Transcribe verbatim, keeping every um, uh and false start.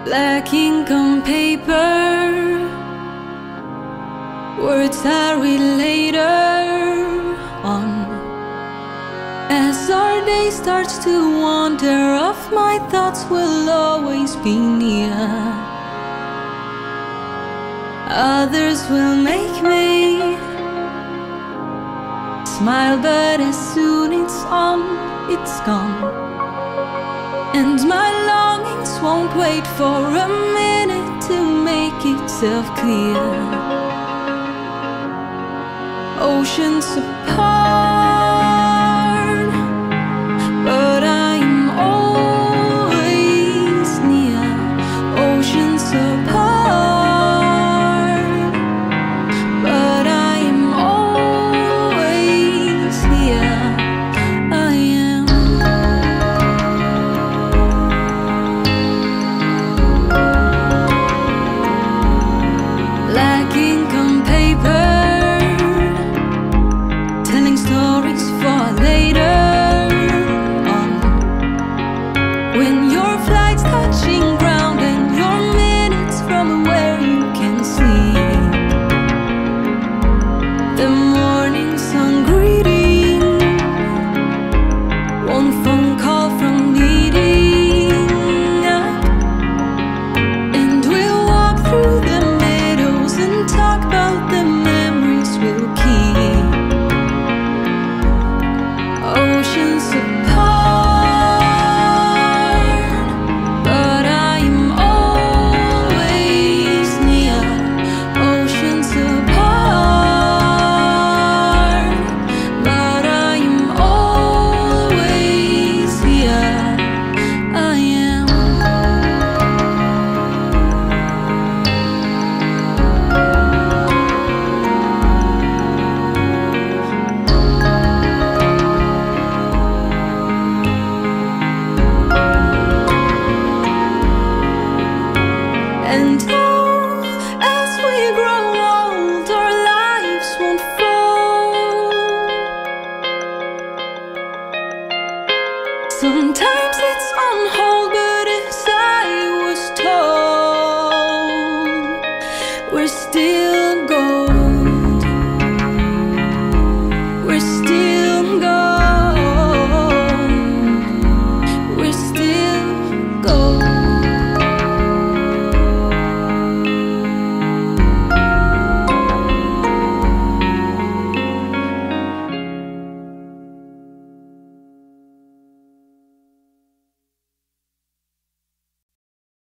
Black ink on paper, words I read later on. As our day starts to wander off, my thoughts will always be near. Others will make me smile, but as soon it's on, it's gone. And my longings won't wait for a minute to make itself clear. Oceans apart,